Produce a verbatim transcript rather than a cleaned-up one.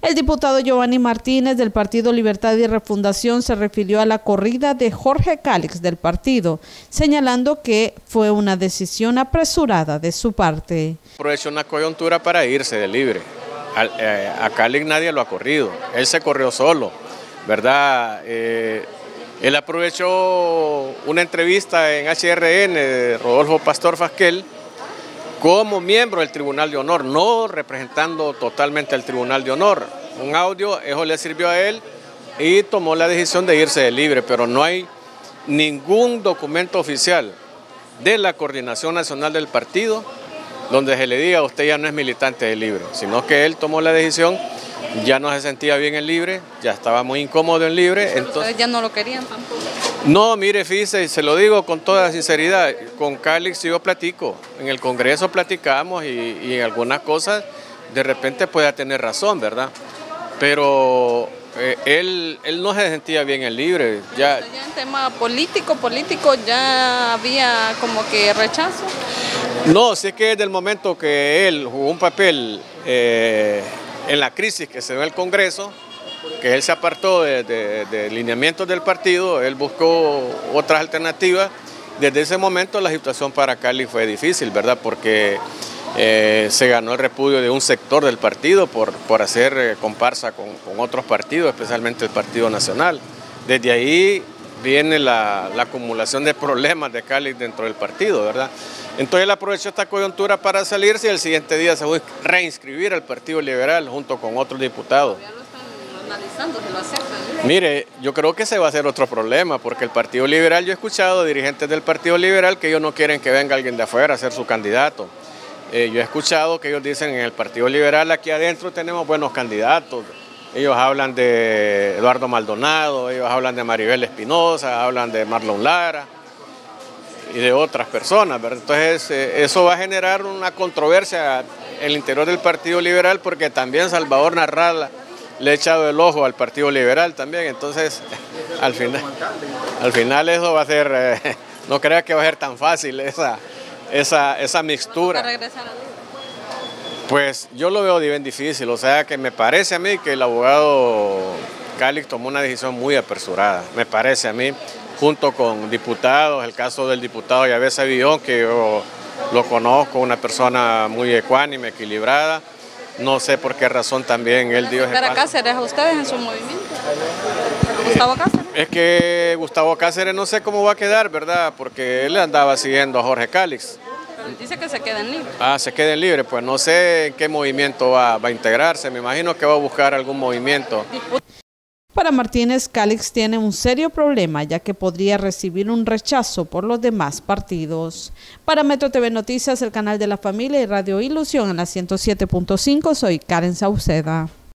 El diputado Giovanni Martínez del Partido Libertad y Refundación se refirió a la corrida de Jorge Calix del partido, señalando que fue una decisión apresurada de su parte. Aprovechó una coyuntura para irse de libre. A, eh, a Calix nadie lo ha corrido, él se corrió solo, ¿verdad? Eh, él aprovechó una entrevista en H R N de Rodolfo Pastor Fasquel como miembro del Tribunal de Honor, no representando totalmente al Tribunal de Honor. Un audio, eso le sirvió a él y tomó la decisión de irse de libre, pero no hay ningún documento oficial de la Coordinación Nacional del partido donde se le diga usted ya no es militante de Libre, sino que él tomó la decisión, ya no se sentía bien en Libre, ya estaba muy incómodo en Libre. Entonces, ¿ustedes ya no lo querían tampoco? No, mire, fíjese, y se lo digo con toda sinceridad, con Calix yo platico, en el Congreso platicamos y, y en algunas cosas de repente puede tener razón, ¿verdad? Pero eh, él, él no se sentía bien en Libre. Ya, ya en tema político, político ya había como que rechazo. No, sí que desde el momento que él jugó un papel eh, en la crisis que se dio en el Congreso, que él se apartó de, de, de lineamientos del partido, él buscó otras alternativas. Desde ese momento la situación para Calix fue difícil, ¿verdad? Porque eh, se ganó el repudio de un sector del partido por, por hacer eh, comparsa con, con otros partidos, especialmente el Partido Nacional. Desde ahí viene la, la acumulación de problemas de Calix dentro del partido, ¿verdad? Entonces él aprovechó esta coyuntura para salirse y el siguiente día se fue a reinscribir al Partido Liberal junto con otros diputados. Ya lo están analizando, se lo aceptan. Mire, yo creo que ese va a ser otro problema, porque el Partido Liberal, yo he escuchado dirigentes del Partido Liberal que ellos no quieren que venga alguien de afuera a ser su candidato. Eh, yo he escuchado que ellos dicen en el Partido Liberal aquí adentro tenemos buenos candidatos. Ellos hablan de Eduardo Maldonado, ellos hablan de Maribel Espinosa, hablan de Marlon Lara y de otras personas, ¿verdad? Entonces eh, eso va a generar una controversia en el interior del Partido Liberal, porque también Salvador Narrala le ha echado el ojo al Partido Liberal también. Entonces al final, al final eso va a ser, eh, no crea que va a ser tan fácil esa, esa, esa mixtura. ¿Para regresar a Libre? Pues yo lo veo bien difícil, o sea que me parece a mí que el abogado Calix tomó una decisión muy apresurada, me parece a mí, junto con diputados, el caso del diputado Yavesa Villón, que yo lo conozco, una persona muy ecuánime, equilibrada, no sé por qué razón también él dio ese paso. ¿Para Cáceres a ustedes en su movimiento? ¿Gustavo Cáceres? Es que Gustavo Cáceres no sé cómo va a quedar, ¿verdad? Porque él andaba siguiendo a Jorge Calix. Dice que se queden libres. Ah, se queden libres, pues no sé en qué movimiento va, va a integrarse, me imagino que va a buscar algún movimiento. Para Martínez, Calix tiene un serio problema, ya que podría recibir un rechazo por los demás partidos. Para Metro T V Noticias, el canal de la familia y Radio Ilusión en la ciento siete punto cinco, soy Karen Sauceda.